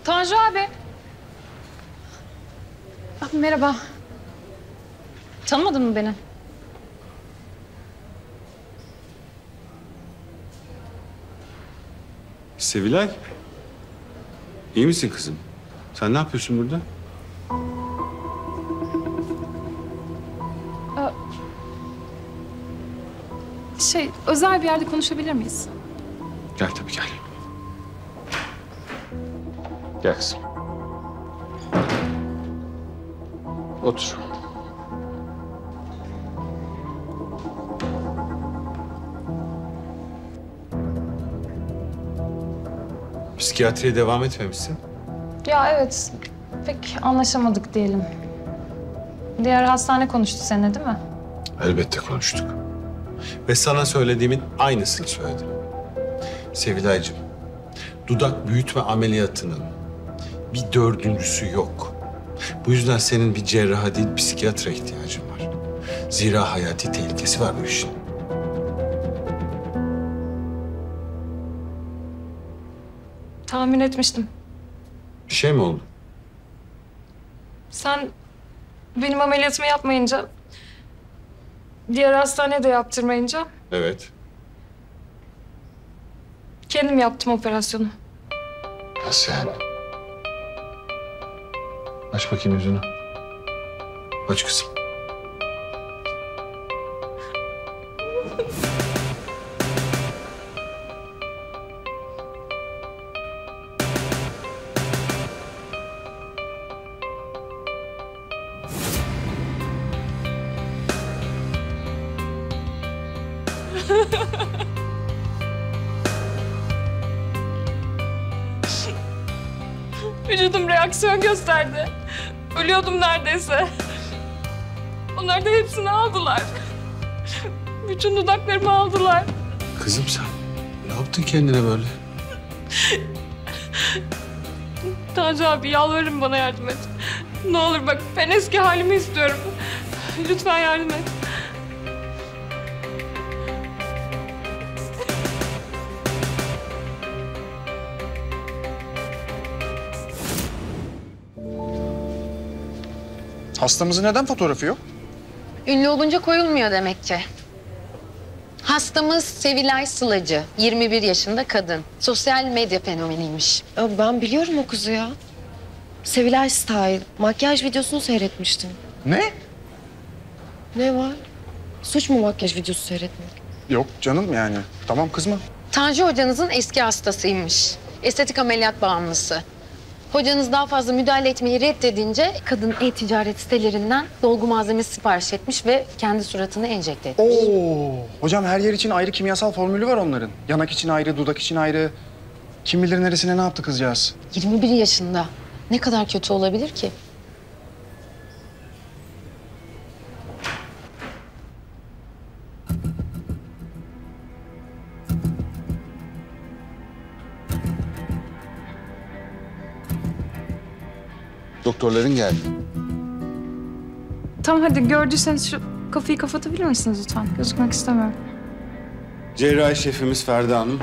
Tanju abi. Merhaba. Tanımadın mı beni? Sevilay. İyi misin kızım? Sen ne yapıyorsun burada? Özel bir yerde konuşabilir miyiz? Gel tabii gel. Gel kızım. Otur. Psikiyatriye devam etmemişsin. Ya evet, pek anlaşamadık diyelim. Diğer hastane konuştu seninle değil mi? Elbette konuştuk. Ve sana söylediğimin aynısını söyledim. Sevilaycığım, dudak büyütme ameliyatının bir dördüncüsü yok. Bu yüzden senin bir cerraha değil, psikiyatra ihtiyacın var. Zira hayati tehlikesi var bu işin. Tahmin etmiştim. Bir şey mi oldu? Sen benim ameliyatımı yapmayınca, diğer hastanede yaptırmayınca Evet. kendim yaptım operasyonu. Nasıl yani? Aç bakayım yüzünü. Aç kızım. Vücudum reaksiyon gösterdi. Ölüyordum neredeyse. Onlar da hepsini aldılar. Bütün dudaklarımı aldılar. Kızım sen ne yaptın kendine böyle? Tanju abi yalvarırım bana yardım et. Ne olur bak ben eski halimi istiyorum. Lütfen yardım et. Hastamızın neden fotoğrafı yok? Ünlü olunca koyulmuyor demek ki. Hastamız Sevilay Sılacı, 21 yaşında kadın. Sosyal medya fenomeniymiş. Ya ben biliyorum o kızı ya. Sevilay Style. Makyaj videosunu seyretmiştim. Ne? Ne var? Suç mu makyaj videosu seyretmek? Yok canım yani. Tamam kızma. Tanju hocanızın eski hastasıymış. Estetik ameliyat bağımlısı. Hocanız daha fazla müdahale etmeyi reddedince kadın e-ticaret sitelerinden dolgu malzemesi sipariş etmiş ve kendi suratını enjekte etmiş. Oo, hocam her yer için ayrı kimyasal formülü var onların. Yanak için ayrı, dudak için ayrı. Kim bilir neresine ne yaptı kızcağız? 21 yaşında. Ne kadar kötü olabilir ki? Doktorların geldi. Tamam hadi gördüyseniz şu kafayı kapatabilir misiniz lütfen? Gözükmek istemiyorum. Cerrahi şefimiz Ferda Hanım.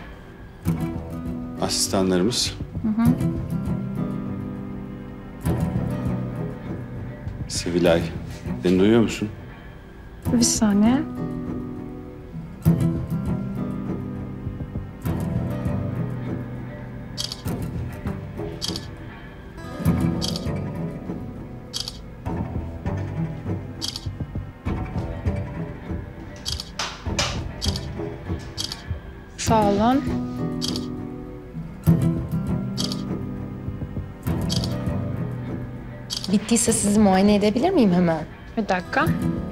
Asistanlarımız. Sevilay, beni duyuyor musun? Bir saniye. Sağ olun. Bittiyse sizi muayene edebilir miyim hemen? Bir dakika.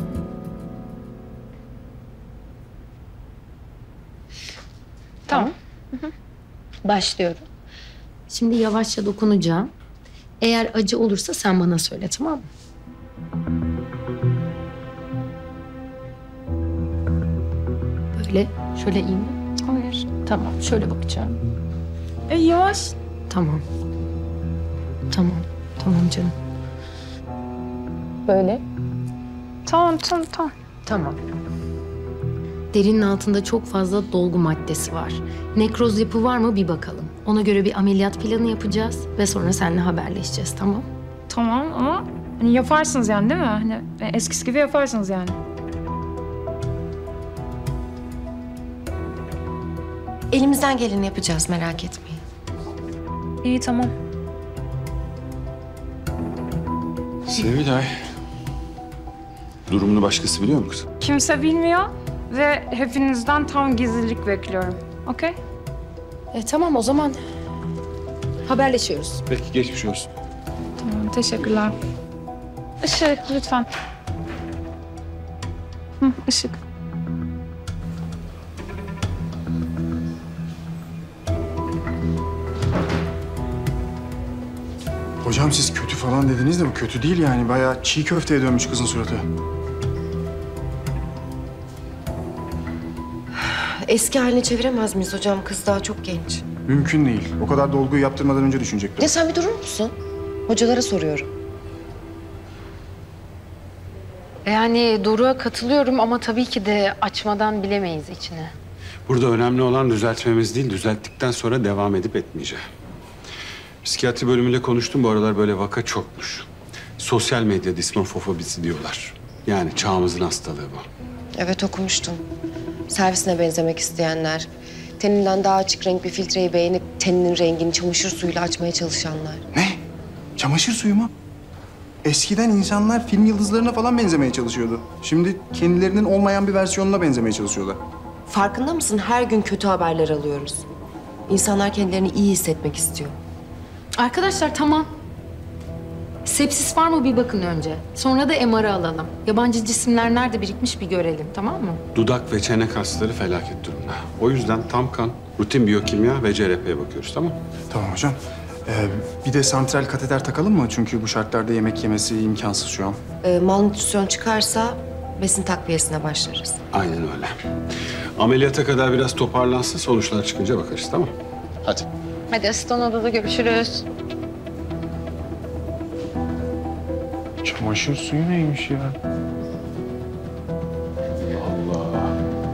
Tamam. Başlıyorum. Şimdi yavaşça dokunacağım. Eğer acı olursa sen bana söyle, tamam mı? Böyle, şöyle iyi mi? Hayır. Tamam, şöyle bakacağım. Yavaş. Tamam. Tamam, tamam canım. Böyle. Tamam. Tamam. Derinin altında çok fazla dolgu maddesi var. Nekroz yapı var mı bir bakalım. Ona göre bir ameliyat planı yapacağız ve sonra seninle haberleşeceğiz, tamam? Tamam ama hani yaparsınız yani değil mi? Hani eskisi gibi yaparsınız yani. Elimizden geleni yapacağız, merak etmeyin. İyi tamam. Sevilay. Durumunu başkası biliyor mu kızım? Kimse bilmiyor ve hepinizden tam gizlilik bekliyorum. Okey? Tamam o zaman haberleşiyoruz. Peki geçmiş olsun. Tamam, teşekkürler. Işık lütfen. Işık. Hocam siz kötü falan dediniz de bu kötü değil yani. Bayağı çiğ köfteye dönmüş kızın suratı. Eski haline çeviremez miyiz hocam? Kız daha çok genç. Mümkün değil. O kadar dolguyu yaptırmadan önce düşünecektim. Ya sen bir durur musun? Hocalara soruyorum. Yani Doruk'a katılıyorum ama tabii ki de açmadan bilemeyiz içini. Burada önemli olan düzeltmemiz değil, düzelttikten sonra devam edip etmeyeceği. Psikiyatri bölümüyle konuştum, bu aralar böyle vaka çokmuş. Sosyal medya dismorfofobisi diyorlar. Yani çağımızın hastalığı bu. Evet, okumuştum. Servisine benzemek isteyenler, teninden daha açık renk bir filtreyi beğenip teninin rengini çamaşır suyuyla açmaya çalışanlar. Ne? Çamaşır suyu mu? Eskiden insanlar film yıldızlarına falan benzemeye çalışıyordu. Şimdi kendilerinin olmayan bir versiyonuna benzemeye çalışıyorlar. Farkında mısın? Her gün kötü haberler alıyoruz. İnsanlar kendilerini iyi hissetmek istiyor. Arkadaşlar tamam. Sepsis var mı bir bakın önce. Sonra da MR'ı alalım. Yabancı cisimler nerede birikmiş bir görelim, tamam mı? Dudak ve çene kasları felaket durumda. O yüzden tam kan, rutin biyokimya ve CRP'ye bakıyoruz, tamam mı? Tamam hocam. Bir de santral kateter takalım mı? Çünkü bu şartlarda yemek yemesi imkansız şu an. Malnutrisyon çıkarsa besin takviyesine başlarız. Aynen öyle. Ameliyata kadar biraz toparlansın, sonuçlar çıkınca bakarız, tamam mı? Hadi. Hadi asistan odada görüşürüz. Çamaşır suyu neymiş ya? Allah.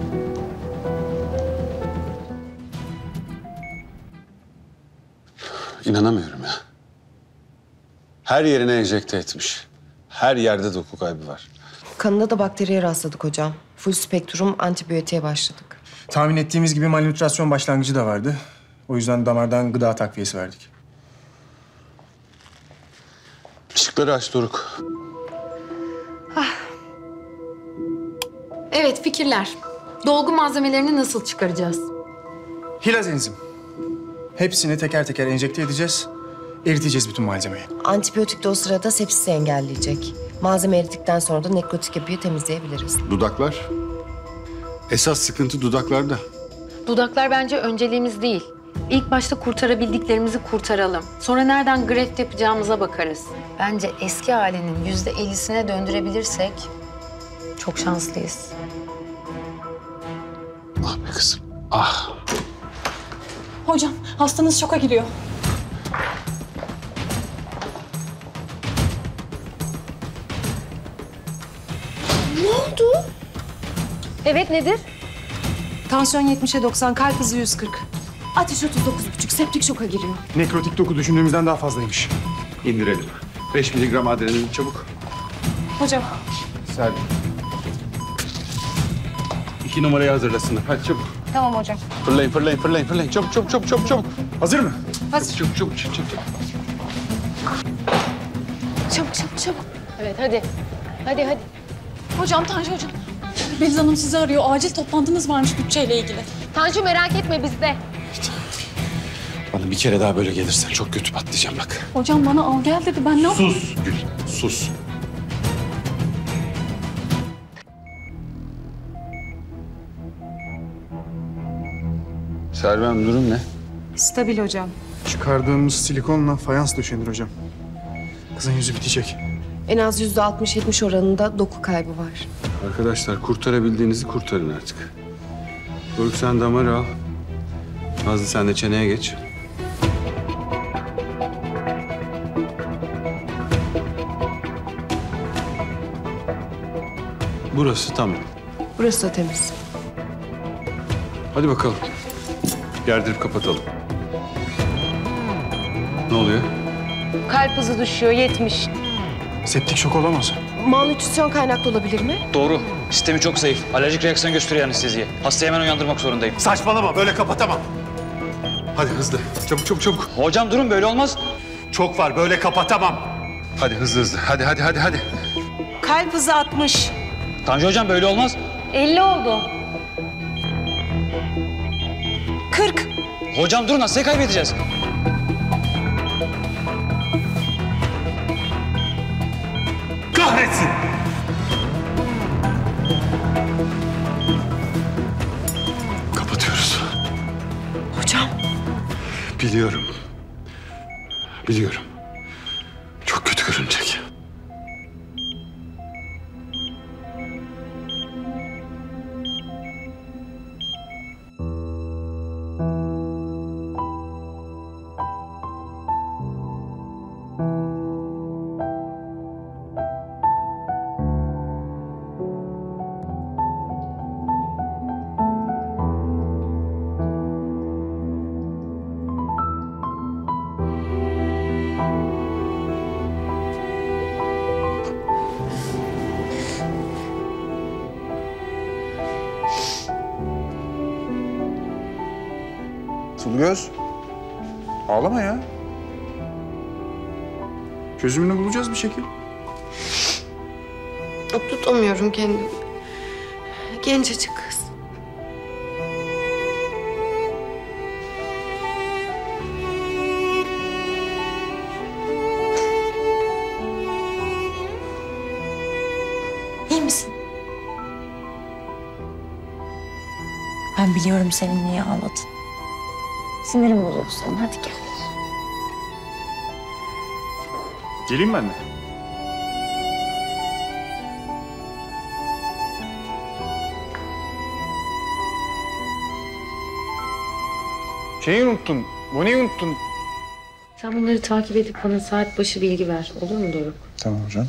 İnanamıyorum ya. Her yerine enjekte etmiş. Her yerde doku kaybı var. Kanında da bakteriye rastladık hocam. Full spektrum antibiyotiğe başladık. Tahmin ettiğimiz gibi malnutrasyon başlangıcı da vardı. O yüzden damardan gıda takviyesi verdik. Işıkları aç Doruk. Evet, fikirler. Dolgu malzemelerini nasıl çıkaracağız? Hilaz enzim. Hepsini teker teker enjekte edeceğiz. Eriteceğiz bütün malzemeyi. Antibiyotik de o sırada sepsisi engelleyecek. Malzeme eridikten sonra da nekrotik yapıyı temizleyebiliriz. Dudaklar. Esas sıkıntı dudaklarda. Dudaklar bence önceliğimiz değil. İlk başta kurtarabildiklerimizi kurtaralım. Sonra nereden greft yapacağımıza bakarız. Bence eski halinin %50'sine döndürebilirsek çok şanslıyız. Ah be kızım. Ah. Hocam, hastanız şoka giriyor. Evet nedir? Tansiyon 70'e 90, kalp hızı 140. Ateş 39,5, septik şoka giriyor. Nekrotik doku düşündüğümüzden daha fazlaymış. İndirelim. 5 miligram adrenalin çabuk. Hocam, Serdi. 2 numarayı hazırlasınlar. Hadi çabuk. tamam hocam. Fırlayın, fırlayın, fırlayın, fırlayın. Çabuk, çabuk, çabuk, çabuk, çabuk. Hazır mı? Hazır. Çabuk, çabuk, çabuk, çabuk. Çabuk, çabuk, çabuk. Evet hadi. Hadi. Hocam, Tanju hocam. Beliz Hanım sizi arıyor. Acil toplantınız varmış bütçeyle ilgili. Tanju merak etme bizde. Bana bir kere daha böyle gelirsen çok kötü patlayacağım bak. Hocam bana al gel dedi. Ben ne yapayım? Sus Gül, sus. Serven durum ne? Stabil hocam. Çıkardığımız silikonla fayans döşenir hocam. Kızın yüzü bitecek. En az %60-70 oranında doku kaybı var. Arkadaşlar kurtarabildiğinizi kurtarın artık. Doruk sen damarı al. Nazlı sen de çeneye geç. Burası tamam. Burası da temiz. Hadi bakalım. Gerdirip kapatalım. Ne oluyor? Kalp hızı düşüyor 70. Septik şok olamaz. Malnütrisyon kaynaklı olabilir mi? Doğru. Sistemi çok zayıf. Alerjik reaksiyon gösteriyor anesteziye. Hastayı hemen uyandırmak zorundayım. Saçmalama, böyle kapatamam. Hadi hızlı. Çabuk çabuk çabuk. Hocam durun, böyle olmaz. Çok var, böyle kapatamam. Hadi hızlı hızlı. Hadi. Kalp hızı 60. Tanju hocam, böyle olmaz. 50 oldu. 40. Hocam durun, hastayı kaybedeceğiz. Kahretsin! Kapatıyoruz. Hocam. Biliyorum. Çok kötü görünecek. Sulugöz. Ağlama ya. Çözümünü bulacağız bir şekil. Tutamıyorum kendimi. Gencecik kız. İyi misin? Ben biliyorum senin niye ağladın. Sinirim bozuldu senin. Hadi gel. Geleyim ben de. Şeyi unuttun. Boneyi unuttun. Sen bunları takip edip bana saat başı bilgi ver. Olur mu Doruk? Tamam hocam.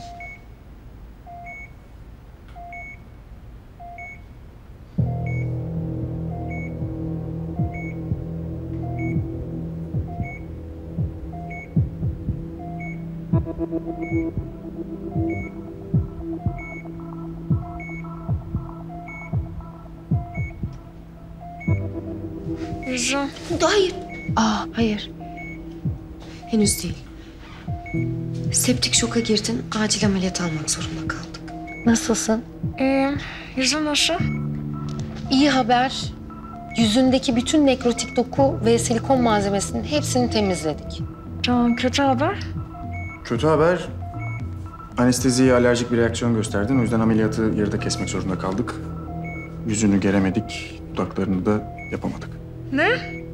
Yüzüm. Hayır. Hayır. Henüz değil. Septik şoka girdin. Acil ameliyat almak zorunda kaldık. Nasılsın? Yüzüm nasıl? İyi haber. Yüzündeki bütün nekrotik doku ve silikon malzemesinin hepsini temizledik. Tamam, kötü haber. Kötü haber. Anesteziye alerjik bir reaksiyon gösterdin. O yüzden ameliyatı yarıda kesmek zorunda kaldık. Yüzünü geremedik. Dudaklarını da yapamadık. Ne?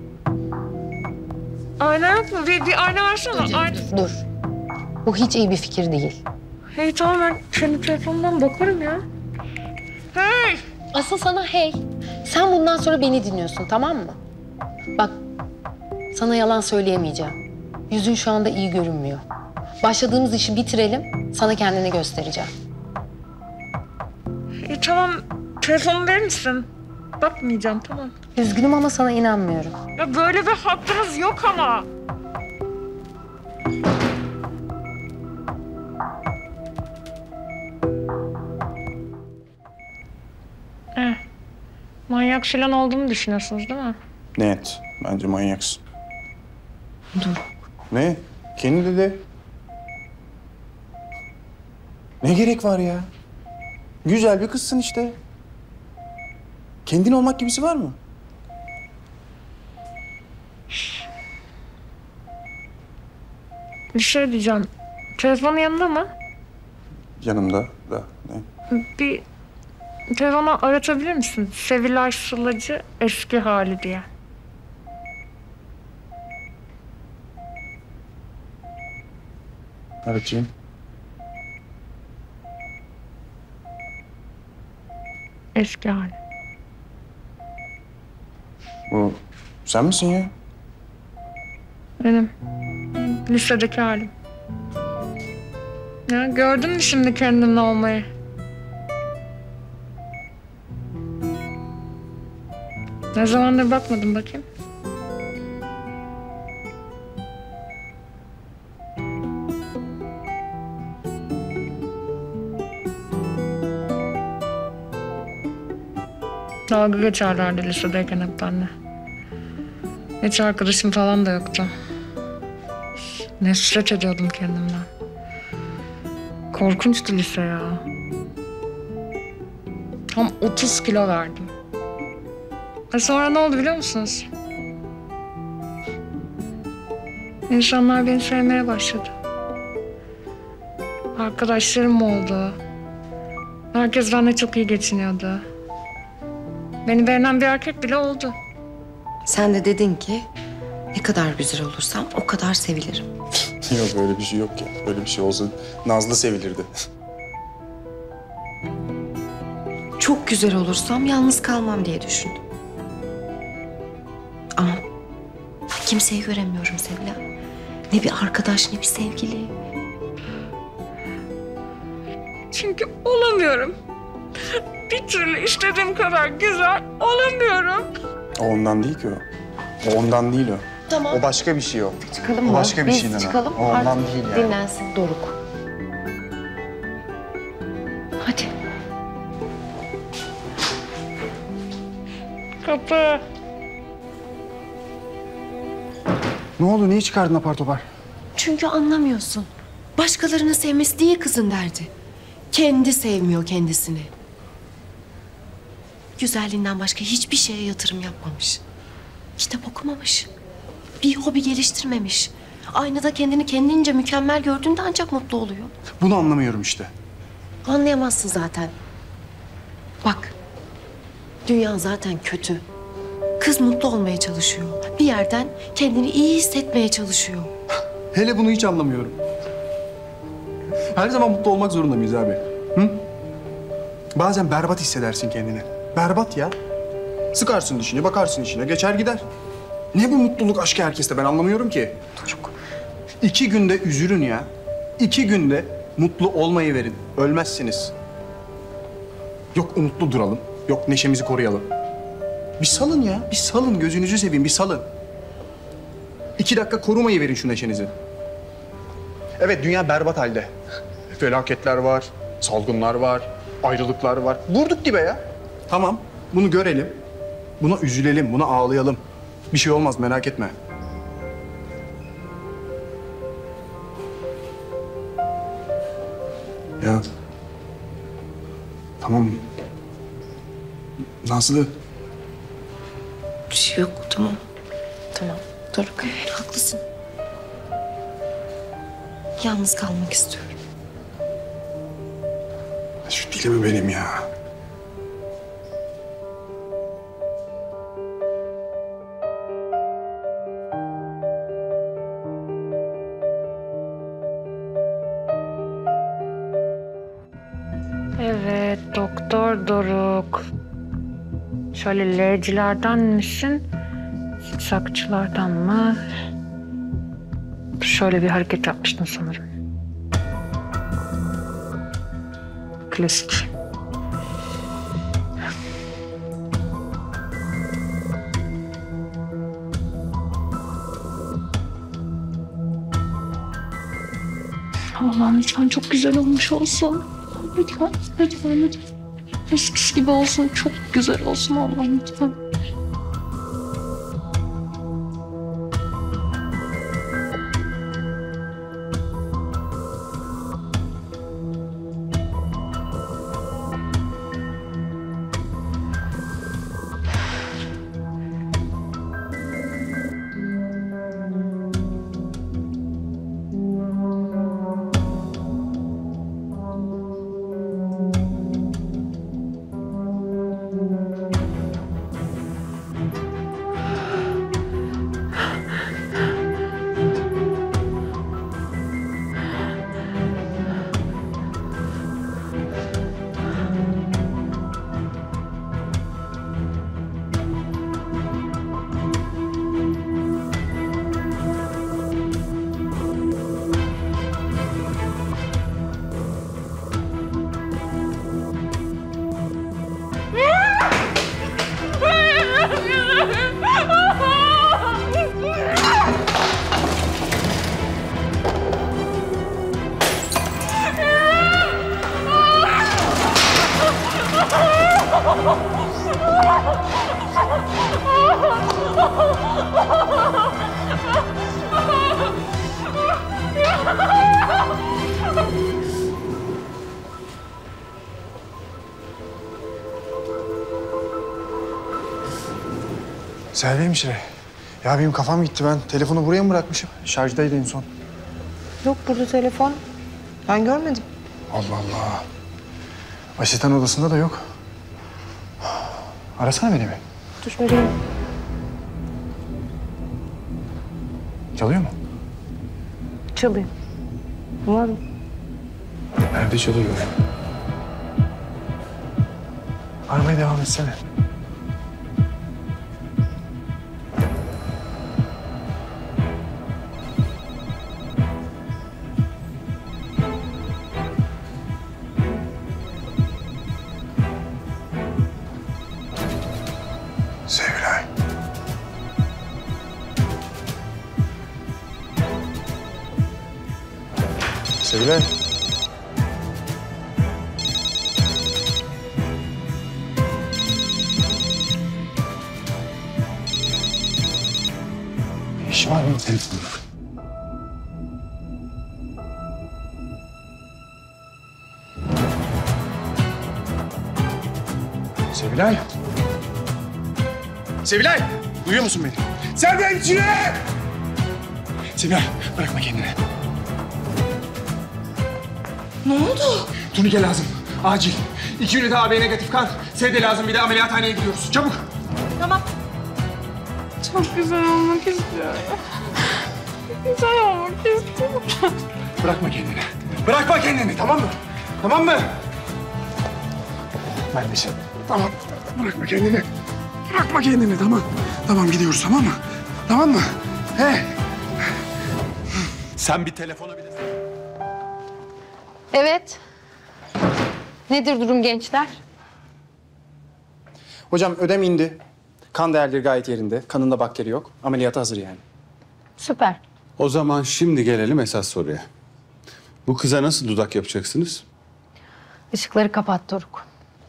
Ayna yok mu? Bir ayna versene. Ayna. Dur. Bu hiç iyi bir fikir değil. Hey tamam, ben senin telefonundan bakarım ya. Hey! Asıl sana hey. Sen bundan sonra beni dinliyorsun, tamam mı? Bak, sana yalan söyleyemeyeceğim. Yüzün şu anda iyi görünmüyor. Başladığımız işi bitirelim, sana kendini göstereceğim. Tamam, telefonu verir misin? Bakmayacağım, tamam. Üzgünüm ama sana inanmıyorum. Ya böyle bir hakkınız yok ama. Manyak falan olduğumu düşünüyorsunuz değil mi? Net. Bence manyaksın. Dur. Ne? Kendi de. Ne gerek var ya? Güzel bir kızsın işte. Kendin olmak gibisi var mı? Bir şey diyeceğim. Telefonun yanında mı? Yanımda da. Ne? Bir telefonu aratabilir misin? Sevilay Sılacı eski hali diye. Aratayım. Eski hali. Bu sen misin ya? Benim lisedeki halim. Ya gördün mü şimdi kendimle olmayı? Ne zamandır bakmadım bakayım. Dalga geçerlerdi lisedeyken hep benimle. Hiç arkadaşım falan da yoktu. Nefret ediyordum kendimden. Korkunçtu lise ya. Tam 30 kilo verdim. Sonra ne oldu biliyor musunuz? İnsanlar beni sevmeye başladı. Arkadaşlarım oldu. Herkes benimle çok iyi geçiniyordu. Beni beğenen bir erkek bile oldu. Sen de dedin ki ne kadar güzel olursam o kadar sevilirim. Yok öyle bir şey yok ya. Öyle bir şey olsa Nazlı sevilirdi. Çok güzel olursam yalnız kalmam diye düşündüm. Ama kimseyi göremiyorum Sevilay. Ne bir arkadaş ne bir sevgili. Çünkü olamıyorum. Bir türlü istediğim kadar güzel olamıyorum. O ondan değil ki o. O ondan değil o. Tamam. O başka bir şey o. Çıkalım O mı? başka bir Biz şey Nana. çıkalım. O ondan Artık değil yani. dinlensin Doruk. Hadi. Kapı. Ne oldu? Niye çıkardın apar topar? Çünkü anlamıyorsun. Başkalarını sevmesi değil kızın derdi. Kendi sevmiyor kendisini. Güzelliğinden başka hiçbir şeye yatırım yapmamış. Kitap okumamış. Bir hobi geliştirmemiş. Aynada kendini kendince mükemmel gördüğünde ancak mutlu oluyor. Bunu anlamıyorum işte. Anlayamazsın zaten. Bak, dünya zaten kötü. Kız mutlu olmaya çalışıyor. Bir yerden kendini iyi hissetmeye çalışıyor. Hele bunu hiç anlamıyorum. Her zaman mutlu olmak zorunda mıyız abi? Hı? Bazen berbat hissedersin kendini. Berbat ya. Sıkarsın dişini, bakarsın işine, geçer gider. Ne bu mutluluk aşkı herkeste ben anlamıyorum ki. Çocuk. 2 günde üzülün ya. 2 günde mutlu olmayı verin. Ölmezsiniz. Yok umutlu duralım. Yok neşemizi koruyalım. Bir salın ya. Bir salın. Gözünüzü seveyim. Bir salın. 2 dakika korumayı verin şu neşenizi. Evet dünya berbat halde. Felaketler var. Salgınlar var. Ayrılıklar var. Vurduk dibe ya. Tamam. Bunu görelim. Buna üzülelim. Buna ağlayalım. Bir şey olmaz merak etme. Ya. Tamam. Nazlı. Bir şey yok, tamam. Tamam, Doruk. Haklısın. Yalnız kalmak istiyorum. Şu dilimi benim ya. Evet, Doktor Doruk. Şöyle L'cilerden misin? Zikzakçılardan mı? Şöyle bir hareket yapmıştın sanırım. Klasik. Allah'ım lütfen çok güzel olmuş olsun. Lütfen, lütfen, lütfen. Eskisi gibi olsun, çok güzel olsun Allah'ım lütfen. Selvi hemşire. Ya benim kafam gitti. Ben telefonu buraya mı bırakmışım? Şarjdaydı en son. Yok burada telefon. Ben görmedim. Allah Allah. Asistan odasında da yok. Arasana beni bir. Dur vereyim. Çalıyor mu? Çalıyor. Var mı? Nerede çalıyor? Aramaya devam etsene. Sevilay. Sevilay. İş var mı telefonda? Sevilay. Sevilay! Duyuyor musun beni? Serdancı! Sevilay, bırakma kendini. Ne oldu? Turnike lazım. Acil. 2 ünite AB negatif kan. Sevde lazım. Bir de ameliyathaneye gidiyoruz. Çabuk. Tamam. Çok güzel olmak istiyorum. Güzel olmak istiyorum. Bırakma kendini. Bırakma kendini, tamam mı? Tamam mı? Ben de Tamam. Bırakma kendini. Bırakma kendini, tamam. Tamam, gidiyoruz, tamam mı? Tamam mı? He. Sen bir telefona bile... Evet. Nedir durum gençler? Hocam ödem indi. Kan değerleri gayet yerinde. Kanında bakteri yok. Ameliyata hazır yani. Süper. O zaman şimdi gelelim esas soruya. Bu kıza nasıl dudak yapacaksınız? Işıkları kapat Doruk.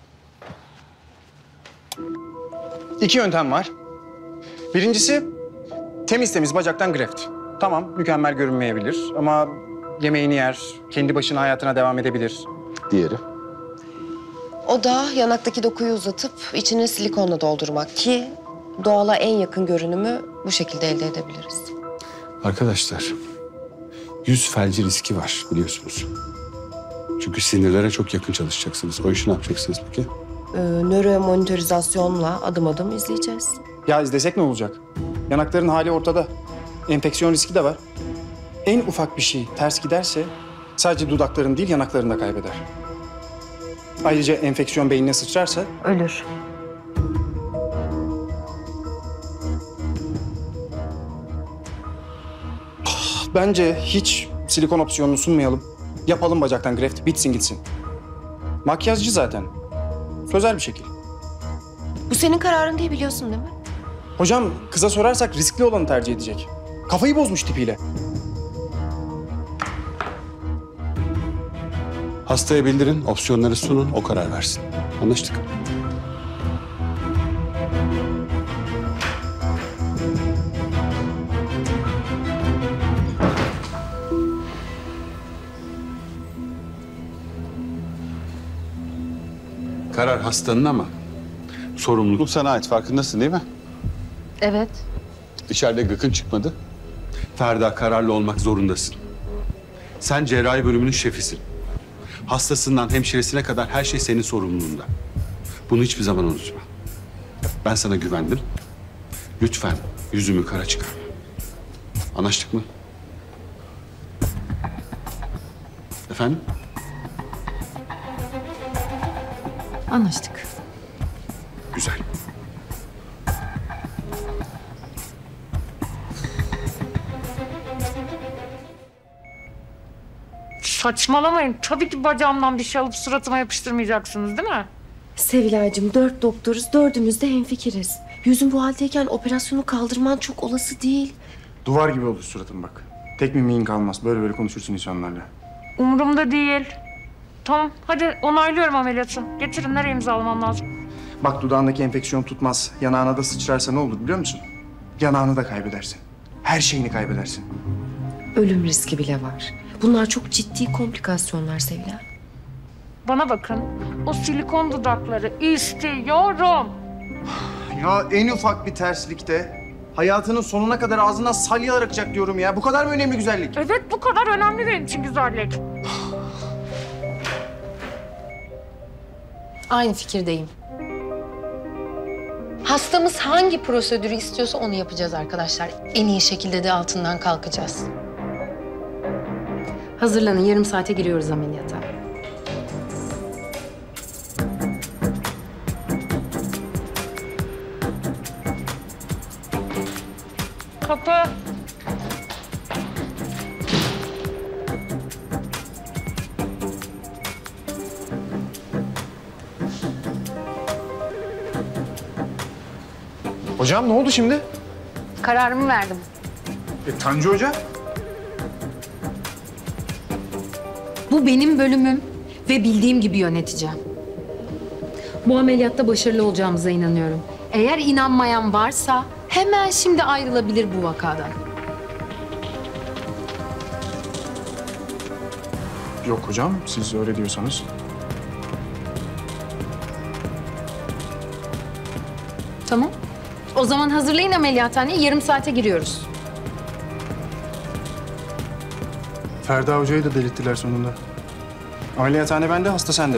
2 yöntem var. Birincisi temiz bacaktan greft. Tamam, mükemmel görünmeyebilir ama yemeğini yer, kendi başına hayatına devam edebilir. Diğeri. O da yanaktaki dokuyu uzatıp içini silikonla doldurmak ki doğala en yakın görünümü bu şekilde elde edebiliriz. Arkadaşlar, yüz felci riski var biliyorsunuz. Çünkü sinirlere çok yakın çalışacaksınız. O işi ne yapacaksınız peki? Nöromonitorizasyonla adım adım izleyeceğiz. Ya izlesek ne olacak? Yanakların hali ortada. Enfeksiyon riski de var. En ufak bir şey ters giderse sadece dudakların değil yanaklarını da kaybeder. Ayrıca enfeksiyon beynine sıçrarsa Ölür. bence hiç silikon opsiyonunu sunmayalım. Yapalım bacaktan greft, bitsin gitsin. Makyajcı zaten. Sözel bir şekil. Bu senin kararın değil biliyorsun değil mi? Hocam kıza sorarsak riskli olanı tercih edecek. Kafayı bozmuş tipiyle. Hastaya bildirin, opsiyonları sunun, o karar versin. Anlaştık. Karar hastanın ama sorumluluk sana ait. Farkındasın değil mi? Evet. İçeride gıkın çıkmadı. Ferda kararlı olmak zorundasın. Sen cerrahi bölümünün şefisin. Hastasından hemşiresine kadar her şey senin sorumluluğunda. Bunu hiçbir zaman unutma. Ben sana güvendim. Lütfen yüzümü kara çıkarma. Anlaştık mı? Efendim? Anlaştık. Güzel. Saçmalamayın. Tabii ki bacağımdan bir şey alıp suratıma yapıştırmayacaksınız değil mi? Sevilay'cığım 4 doktoruz, 4'ümüz de hemfikiriz. Yüzün bu haldeyken operasyonu kaldırman çok olası değil. Duvar gibi olur suratın bak. Tek mimiğin kalmaz. Böyle konuşursun insanlarla. Umurumda değil. Tamam hadi onaylıyorum ameliyatı. Getirin nereye imzalamam lazım? Bak dudağındaki enfeksiyon tutmaz. Yanağına da sıçrarsa ne olur biliyor musun? Yanağını da kaybedersin. Her şeyini kaybedersin. Ölüm riski bile var. Bunlar çok ciddi komplikasyonlar Sevilay. Bana bakın. O silikon dudakları istiyorum. Ya en ufak bir terslikte hayatının sonuna kadar ağzından salya akacak diyorum ya. Bu kadar mı önemli güzellik? Evet, bu kadar önemli benim için güzellik. Aynı fikirdeyim. Hastamız hangi prosedürü istiyorsa onu yapacağız arkadaşlar. En iyi şekilde de altından kalkacağız. Hazırlanın, yarım saate giriyoruz ameliyata. Kapı. Hocam ne oldu şimdi? Kararımı verdim. Tanju Hoca? Bu benim bölümüm ve bildiğim gibi yöneteceğim. Bu ameliyatta başarılı olacağımıza inanıyorum. Eğer inanmayan varsa hemen şimdi ayrılabilir bu vakadan. Yok hocam, siz öyle diyorsanız. Tamam. O zaman hazırlayın ameliyathaneye, yarım saate giriyoruz. Ferda Hoca'yı da delirttiler sonunda. Ameliyathane bende, hasta sende.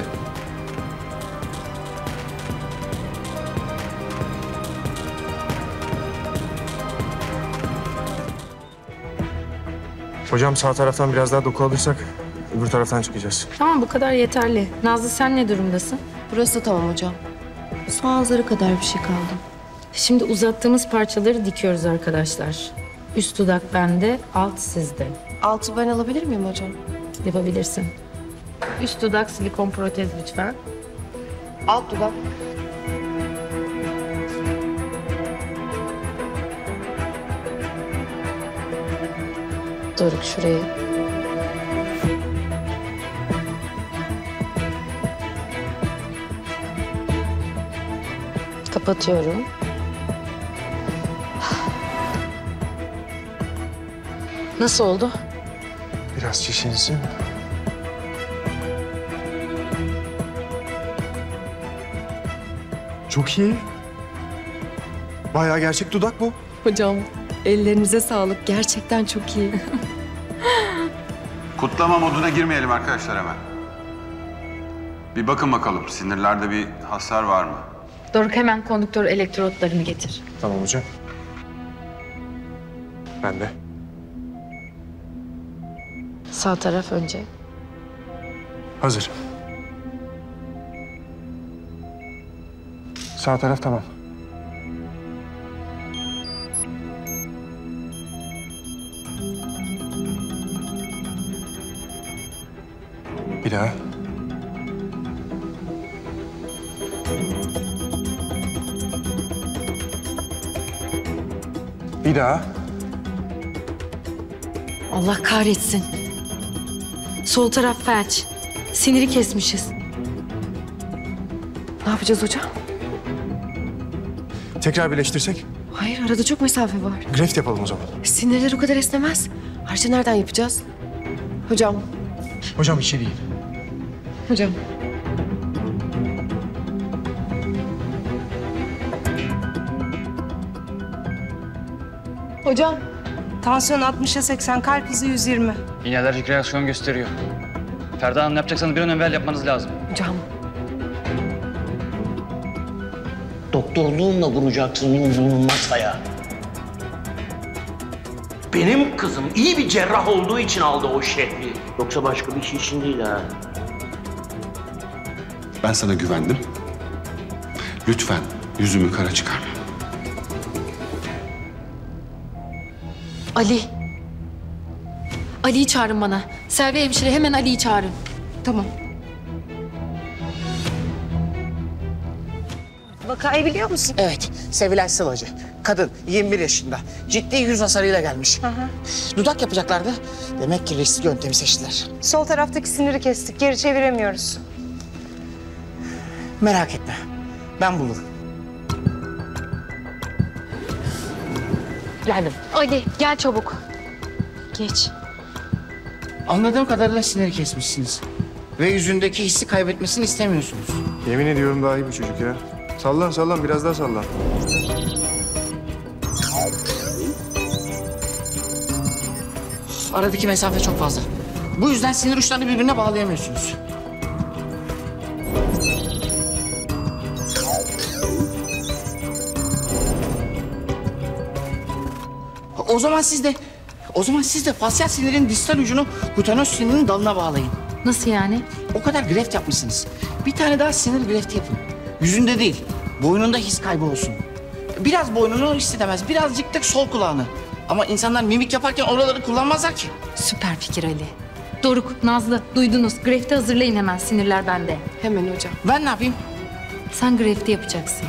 Hocam sağ taraftan biraz daha doku alırsak öbür taraftan çıkacağız. Tamam, bu kadar yeterli. Nazlı, sen ne durumdasın? Burası da tamam hocam. Soğanları kadar bir şey kaldı. Şimdi uzattığımız parçaları dikiyoruz arkadaşlar. Üst dudak bende, alt sizde. Altı ben alabilir miyim hocam? Yapabilirsin. Üst dudak silikon protez lütfen. Alt dudak. Doruk şurayı. Kapatıyorum. Nasıl oldu? Biraz şişinsin. Çok iyi. Bayağı gerçek dudak bu. Hocam ellerinize sağlık. Gerçekten çok iyi. Kutlama moduna girmeyelim arkadaşlar hemen. Bir bakın bakalım sinirlerde bir hasar var mı? Doruk, hemen kondüktör elektrotlarını getir. Tamam hocam. Ben de. Sağ taraf önce. Hazır. Sağ taraf tamam. Bir daha. Bir daha. Allah kahretsin. Sol taraf felç. Siniri kesmişiz. Ne yapacağız hocam? Tekrar birleştirsek Hayır, arada çok mesafe var. greft yapalım o zaman. Sinirler o kadar esnemez. Ayrıca nereden yapacağız? Hocam. Hocam işi değil. Hocam. Hocam. Tansiyon 60'a 80, kalp hızı 120. Yine alerjik reaksiyon gösteriyor. Ferda Hanım, ne yapacaksanız bir an evvel yapmanız lazım. Hocam. Doktorluğunla vuracaksın bulunmaz. Benim kızım iyi bir cerrah olduğu için aldı o şehri. Yoksa başka bir şey için değil ha. Ben sana güvendim. Lütfen yüzümü kara çıkarma. Ali. Ali'yi çağırın bana. Selvi hemşire, hemen Ali'yi çağırın. Tamam. Vakayı biliyor musun? Evet, Sevilay Sıvacı. Kadın, 21 yaşında. Ciddi yüz hasarıyla gelmiş. Dudak yapacaklardı. Demek ki riskli yöntemi seçtiler. Sol taraftaki siniri kestik, geri çeviremiyoruz. Merak etme, ben bulurum. Geldim. Ali, gel çabuk. Geç. Anladığım kadarıyla siniri kesmişsiniz. Ve yüzündeki hissi kaybetmesini istemiyorsunuz. Yemin ediyorum daha iyi bir çocuk ya. Sallan sallan, biraz daha sallan. aradaki mesafe çok fazla. Bu yüzden sinir uçlarını birbirine bağlayamıyorsunuz. O zaman siz de fasyal sinirin distal ucunu gutanos sinirinin dalına bağlayın. Nasıl yani? O kadar greft yapmışsınız. Bir tane daha sinir grefti yapın. Yüzünde değil, boynunda his kaybı olsun. Biraz boynunu hissedemez, birazcık da sol kulağını. Ama insanlar mimik yaparken oraları kullanmazlar ki. Süper fikir Ali. Doruk, Nazlı duydunuz. Grefti hazırlayın hemen, sinirler bende. Hemen hocam. Ben ne yapayım? Sen grefti yapacaksın.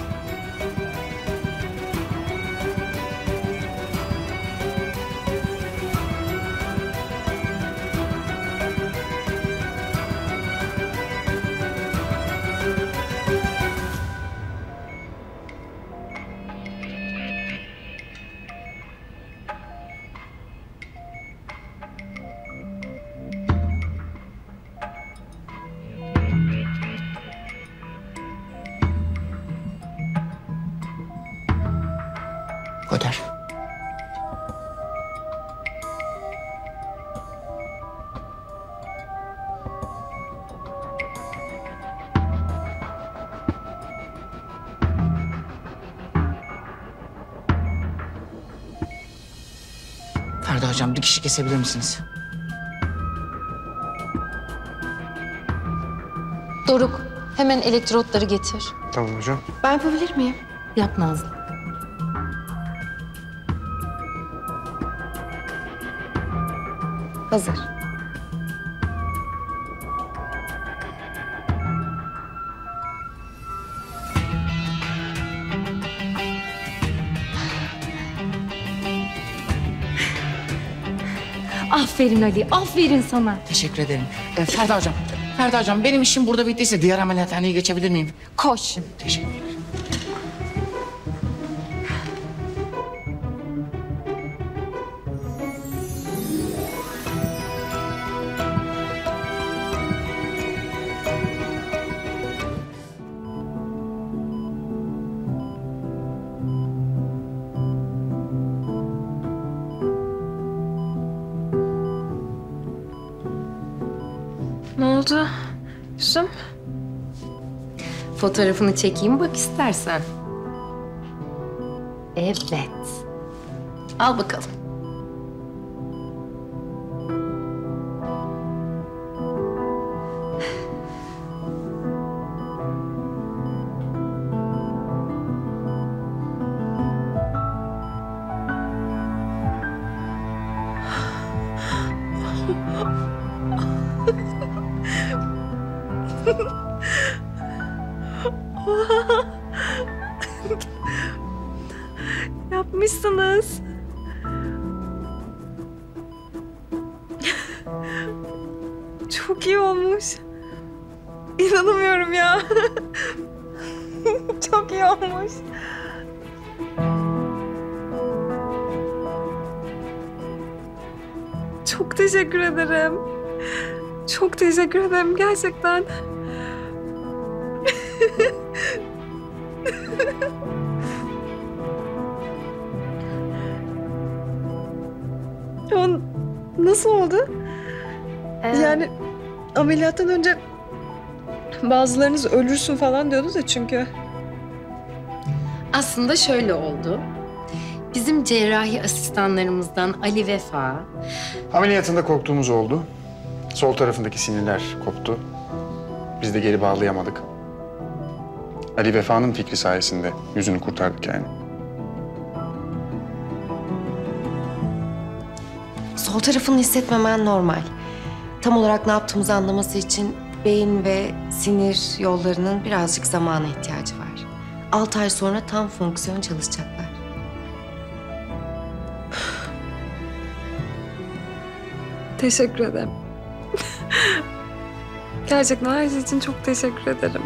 Gönder. Ferda hocam dikişi kesebilir misiniz? Doruk, hemen elektrotları getir. Tamam hocam. Ben yapabilir miyim? Yap Nazlı. Hazır. Aferin Ali, aferin sana. Teşekkür ederim. Ferda hocam benim işim burada bittiyse diğer ameliyathaneye geçebilir miyim? Koş. Teşekkürler. Ne oldu? Yüzüm? Fotoğrafını çekeyim bak istersen. Evet. Al bakalım. Yapmışsınız. Çok iyi olmuş. İnanamıyorum ya. Çok iyi olmuş. Çok teşekkür ederim. Çok teşekkür ederim gerçekten. O nasıl oldu? Yani ameliyattan önce bazılarınız ölürsün falan diyordu da çünkü. Aslında şöyle oldu. Bizim cerrahi asistanlarımızdan Ali Vefa, Ameliyatında korktuğumuz oldu. Sol tarafındaki sinirler koptu. Biz de geri bağlayamadık. Ali Vefa'nın fikri sayesinde yüzünü kurtardık yani. Sol tarafını hissetmemen normal. Tam olarak ne yaptığımızı anlaması için beyin ve sinir yollarının birazcık zamana ihtiyacı var. 6 ay sonra tam fonksiyon çalışacaklar. Teşekkür ederim. Gerçekten her şey için çok teşekkür ederim.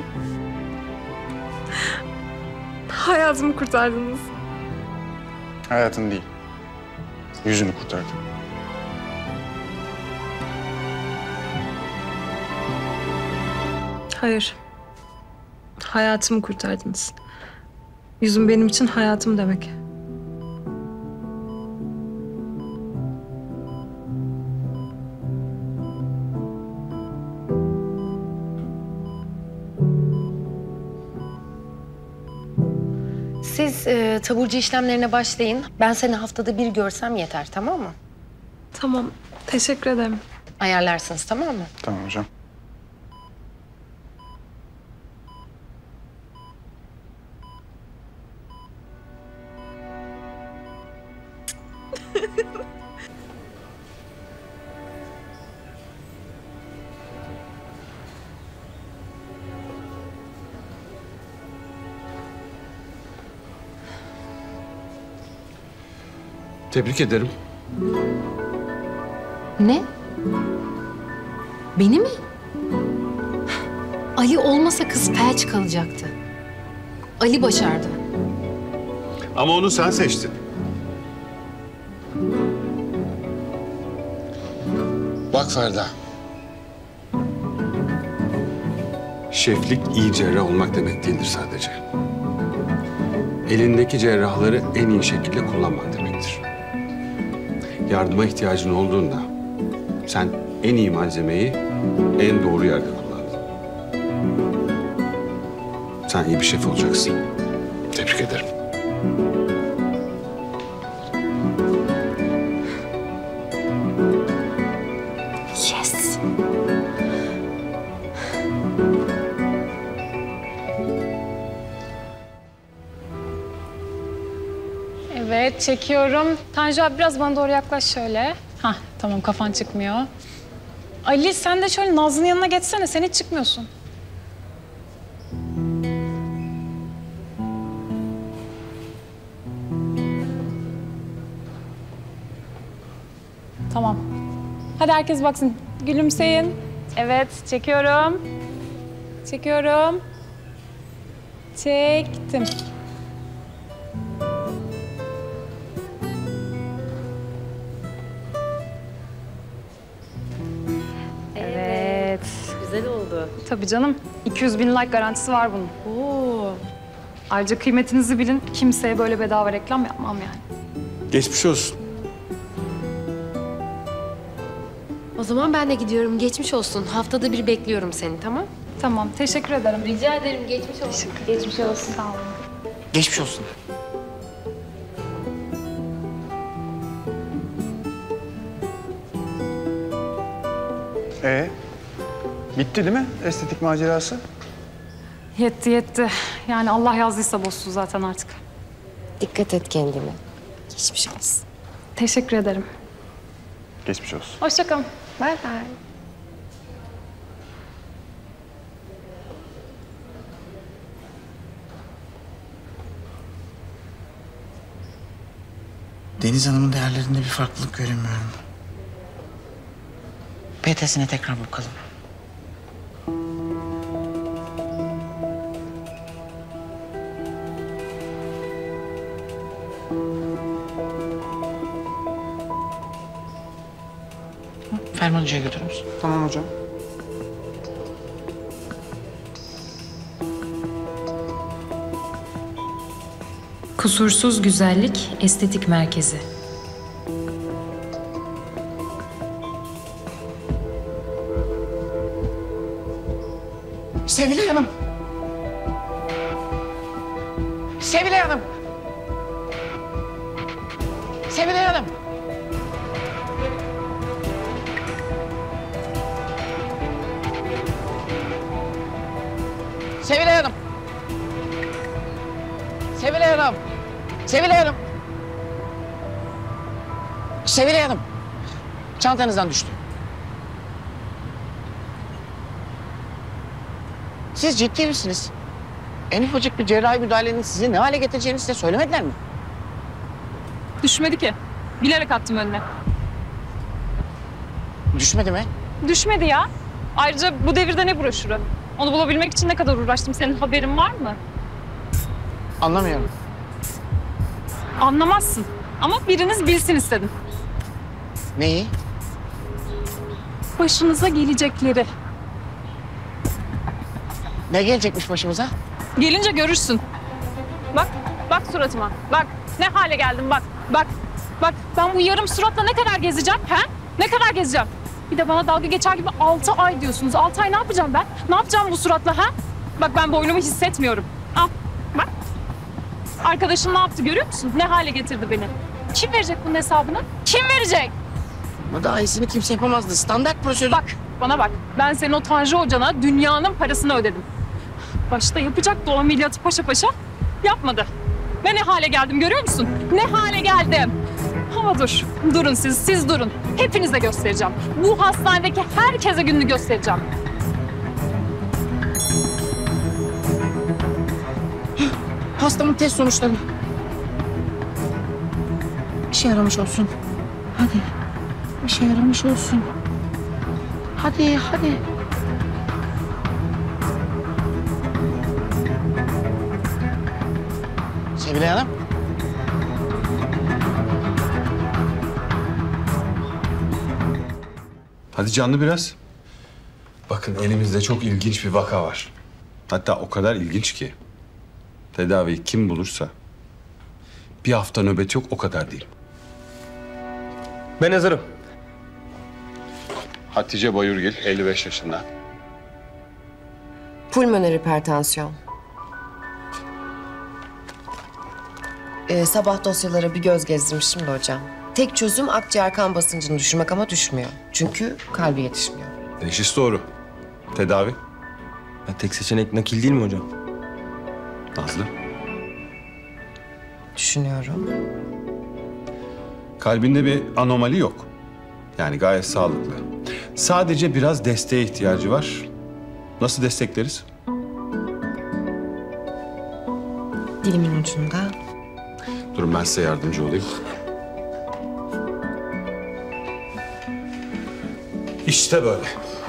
Hayatımı kurtardınız. Hayatın değil, yüzünü kurtardık. Hayır. Hayatımı kurtardınız. Yüzüm benim için hayatım demek. Siz taburcu işlemlerine başlayın. Ben seni haftada bir görsem yeter, tamam mı? Tamam. Teşekkür ederim. Ayarlarsınız, tamam mı? Tamam hocam. Tebrik ederim. Ne? Beni mi? Ali olmasa kız felç kalacaktı. Ali başardı. Ama onu sen seçtin. Bak Ferda. Şeflik iyi cerrah olmak demek değildir sadece. Elindeki cerrahları en iyi şekilde kullanmak demektir. Yardıma ihtiyacın olduğunda sen en iyi malzemeyi en doğru yerde kullandın. Sen iyi bir şef olacaksın. Tebrik ederim. Yes. Evet, çekiyorum. Tanju abi biraz bana doğru yaklaş şöyle. Hah, tamam kafan çıkmıyor. Ali sen de şöyle Nazlı'nın yanına geçsene, sen hiç çıkmıyorsun. Tamam. Hadi herkes baksın. Gülümseyin. Evet, çekiyorum. Çekiyorum. Çektim. Evet. Güzel oldu. Tabii canım. 200.000 like garantisi var bunun. Oo. Ayrıca kıymetinizi bilin. Kimseye böyle bedava reklam yapmam yani. Geçmiş olsun. O zaman ben de gidiyorum. Geçmiş olsun. Haftada bir bekliyorum seni, tamam? Tamam, teşekkür ederim. Rica ederim. Geçmiş olsun. Geçmiş olsun. Sağ olun. Geçmiş olsun. Bitti değil mi estetik macerası? Yetti, yetti. Yani Allah yazdıysa bozdu zaten artık. Dikkat et kendine. Geçmiş olsun. Teşekkür ederim. Geçmiş olsun. Hoşça kalın. Bay bay. Deniz Hanım'ın değerlerinde bir farklılık göremiyorum. PTS'ine tekrar bakalım. Ferman Hoca'ya götürür müsün? Tamam hocam. Kusursuz Güzellik Estetik Merkezi. Sevilay Hanım. Sevilay Hanım. Sevilay Hanım. Sevilay Hanım. Sevilay Hanım. Sevilay Hanım. Sevilay Hanım. Çantanızdan düştü. Siz ciddi misiniz? En ufacık bir cerrahi müdahalenin sizi ne hale getireceğini size söylemediler mi? Düşmedi ki. Bilerek attım önüne. Düşmedi mi? Düşmedi ya. Ayrıca bu devirde ne broşürü? Onu bulabilmek için ne kadar uğraştım. Senin haberin var mı? Anlamıyorum. Anlamazsın. Ama biriniz bilsin istedim. Neyi? Başınıza gelecekleri. Ne gelecekmiş başımıza? Gelince görürsün. Bak, bak suratıma. Bak, ne hale geldim bak. Bak, bak ben bu yarım suratla ne kadar gezeceğim, he? Ne kadar gezeceğim? Bir de bana dalga geçer gibi 6 ay diyorsunuz. 6 ay ne yapacağım ben? Ne yapacağım bu suratla, ha? Bak ben boynumu hissetmiyorum. Al, bak. Arkadaşın ne yaptı görüyor musun? Ne hale getirdi beni? Kim verecek bunun hesabını? Kim verecek? Ama daha iyisini kimse yapamazdı. Standart prosedür. Bak, bana bak. Ben senin o Tanju hocana dünyanın parasını ödedim. Başta yapacaktı o ameliyatı paşa paşa. Yapmadı. Ben ne hale geldim görüyor musun? Ne hale geldim? Ama dur. Durun siz durun. Hepinize göstereceğim. Bu hastanedeki herkese gününü göstereceğim. Hastamın test sonuçları. İşe yaramış olsun. Hadi. İşe yaramış olsun. Hadi. Sevilay Hanım. Hadi canlı biraz. Bakın elimizde çok ilginç bir vaka var. Hatta o kadar ilginç ki. Tedaviyi kim bulursa bir hafta nöbet yok, o kadar değil. Ben hazırım. Hatice Bayurgil, 55 yaşında. Pulmoner hipertansiyon. Sabah dosyalara bir göz gezdirmiştim de hocam. Tek çözüm akciğer kan basıncını düşürmek ama düşmüyor. Çünkü kalbi yetişmiyor. Teşhis doğru. Tedavi? Ya tek seçenek nakil değil mi hocam? Nazlı? Düşünüyorum. Kalbinde bir anomali yok. Yani gayet sağlıklı. Sadece biraz desteğe ihtiyacı var. Nasıl destekleriz? Dilimin ucunda. Durun ben size yardımcı olayım. İşte böyle.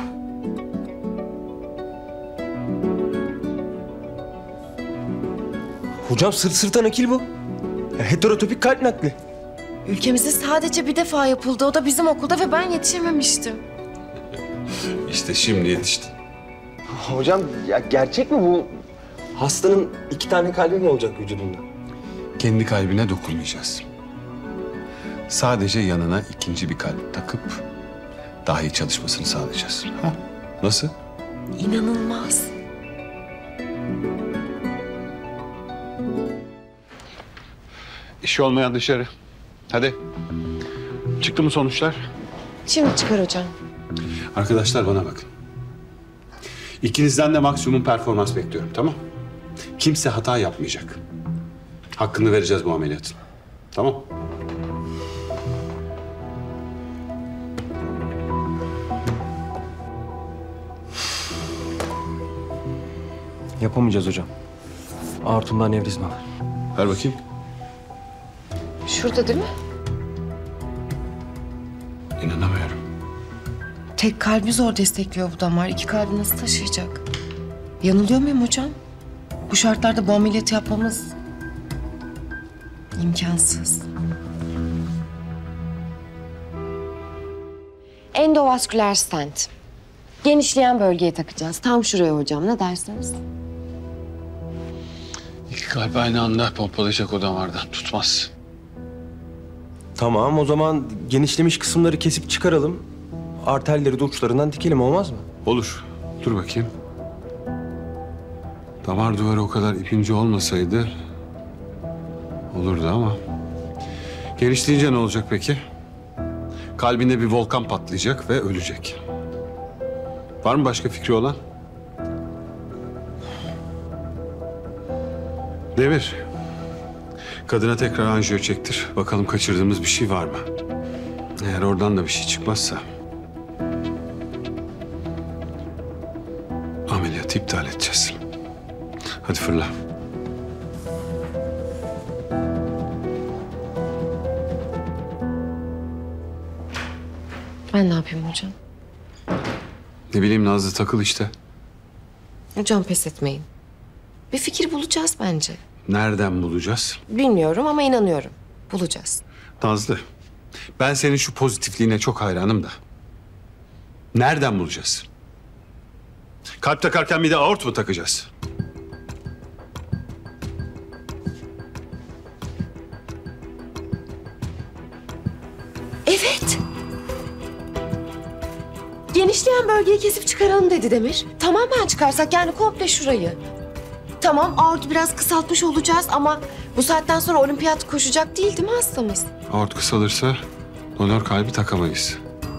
Hocam sırt sırta nakil bu. Ya heterotopik kalp nakli. Ülkemizde sadece bir defa yapıldı. O da bizim okulda ve ben yetişememiştim. İşte şimdi yetiştin. Hocam ya gerçek mi bu? Hastanın 2 tane kalbi mi olacak vücudunda? Kendi kalbine dokunmayacağız. Sadece yanına ikinci bir kalp takıp daha iyi çalışmasını sağlayacağız. Ha? Nasıl? İnanılmaz. İşi olmayan dışarı. Hadi. Çıktı mı sonuçlar? Şimdi çıkar hocam. Arkadaşlar bana bakın. İkinizden de maksimum performans bekliyorum, tamam? Kimse hata yapmayacak. Hakkını vereceğiz bu ameliyatın. Tamam? Yapamayacağız hocam. Aortumda anevrizma var. Ver bakayım. Şurada değil mi? İnanamıyorum. Tek kalbi zor destekliyor bu damar. 2 kalbi nasıl taşıyacak? Yanılıyor muyum hocam? Bu şartlarda bu ameliyatı yapmamız imkansız. Endovasküler stent. Genişleyen bölgeye takacağız. Tam şuraya hocam. Ne dersiniz? İki kalp aynı anda pompalayacak o damardan. Tutmaz. Tamam o zaman genişlemiş kısımları kesip çıkaralım. Arterleri de uçlarından dikelim, olmaz mı? Olur. Dur bakayım. Damar duvarı o kadar ipince olmasaydı olurdu ama. Genişleyince ne olacak peki? Kalbinde bir volkan patlayacak ve ölecek. Var mı başka fikri olan? Demir. Kadına tekrar anjiyo çektir. Bakalım kaçırdığımız bir şey var mı? Eğer oradan da bir şey çıkmazsa ameliyatı iptal edeceğiz. Hadi fırla. Ben ne yapayım hocam? Ne bileyim Nazlı, takıl işte. Hocam pes etmeyin. Bir fikir bulacağız bence. Nereden bulacağız? Bilmiyorum ama inanıyorum. Bulacağız. Nazlı, ben senin şu pozitifliğine çok hayranım da. Nereden bulacağız? Kalp takarken bir de aort mu takacağız? Evet. Genişleyen bölgeyi kesip çıkaralım dedi Demir. Tamamen çıkarsak yani komple şurayı. Tamam aortu biraz kısaltmış olacağız ama bu saatten sonra olimpiyat koşacak değil mi hastamız? Aort kısalırsa donör kalbi takamayız.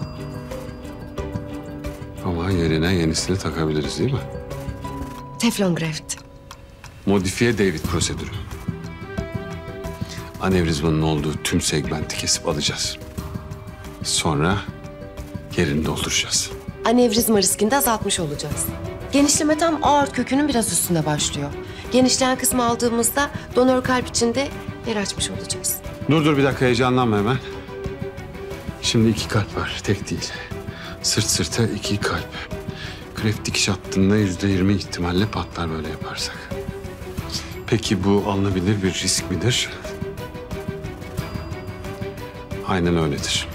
Ama yerine yenisini takabiliriz değil mi? Teflon graft. Modifiye David prosedürü. Anevrizmanın olduğu tüm segmenti kesip alacağız. Sonra yerini dolduracağız. Anevrizma riskini de azaltmış olacağız. Genişleme tam aort kökünün biraz üstünde başlıyor. Genişleyen kısmı aldığımızda donör kalp için de yer açmış olacağız. Dur bir dakika heyecanlanma hemen. Şimdi 2 kalp var, tek değil. Sırt sırta 2 kalp. Greft dikiş attığında %20 ihtimalle patlar böyle yaparsak. Peki bu alınabilir bir risk midir? Aynen öyledir.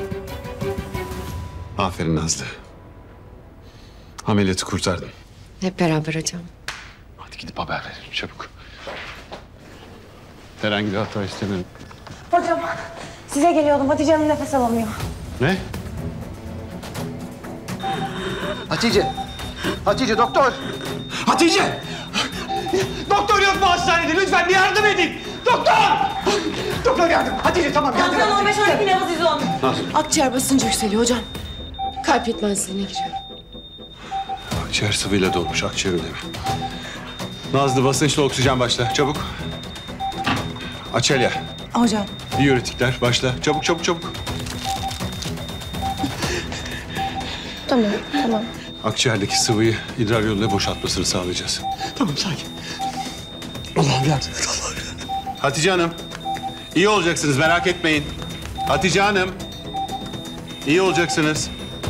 Aferin Nazlı. Ameliyatı kurtardın. Hep beraber hocam. Hadi gidip haber verelim çabuk. Herhangi bir hata istemiyorum. Hocam size geliyordum. Hatice Hanım nefes alamıyor. Ne? Hatice doktor. Hatice! Doktor yok mu hastanede? Lütfen bir yardım edin. Doktor! Doktor yardım. Hatice tamam yardım. Tansiyon 15-12 nabız 110. Akciğer basıncı yükseliyor hocam. Kalp yetmezliğine giriyor. Akciğer sıvıyla dolmuş, akciğer ödemi. Nazlı basınçlı oksijen başla, çabuk. Açelya. Hocam. Diüretikler başla, çabuk. Tamam. Akciğerdeki sıvıyı idrar yoluyla boşaltmasını sağlayacağız. Tamam sakin. Allah'ım yardım et Allah'ım yardım. Hatice Hanım, iyi olacaksınız merak etmeyin. Hatice Hanım, iyi olacaksınız.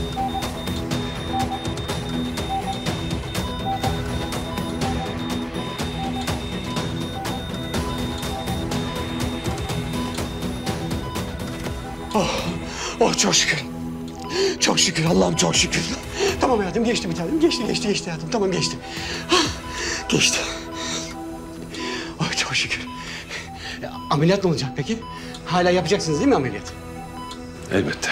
Oh çok şükür. Çok şükür Allah'ım çok şükür. Tamam hayatım geçti bir tanem. Geçti hayatım tamam geçti. Geçti. Oh çok şükür. Ameliyat ne olacak peki? Hala yapacaksınız değil mi ameliyat? Elbette.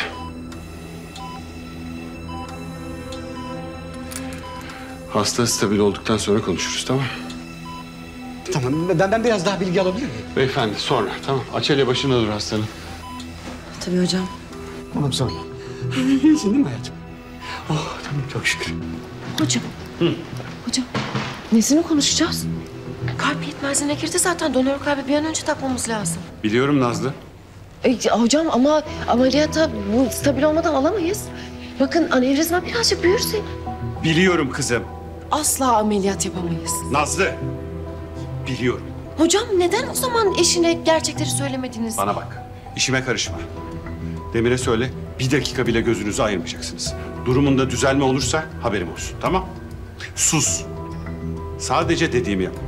Hasta stabil olduktan sonra konuşuruz tamam mı? Tamam ben biraz daha bilgi alabilir miyim? Beyefendi sonra tamam. Açelya başında dur hastanın. Tabii hocam. Tamam sonra. İyisin değil mi hayatım? Oh tamam çok şükür. Hocam. Hocam. Nesini konuşacağız? Kalp yetmezliğine girdi zaten. Donör kalbi bir an önce takmamız lazım. Biliyorum Nazlı. Hocam ama ameliyata bu stabil olmadan alamayız. Bakın anevrizma birazcık büyürse Biliyorum kızım. asla ameliyat yapamayız. Nazlı. Biliyorum. Hocam neden o zaman eşine gerçekleri söylemediniz? Bana bak. İşime karışma. Demir'e söyle, bir dakika bile gözünüzü ayırmayacaksınız. Durumunda düzelme olursa haberim olsun, tamam? Sus. Sadece dediğimi yap.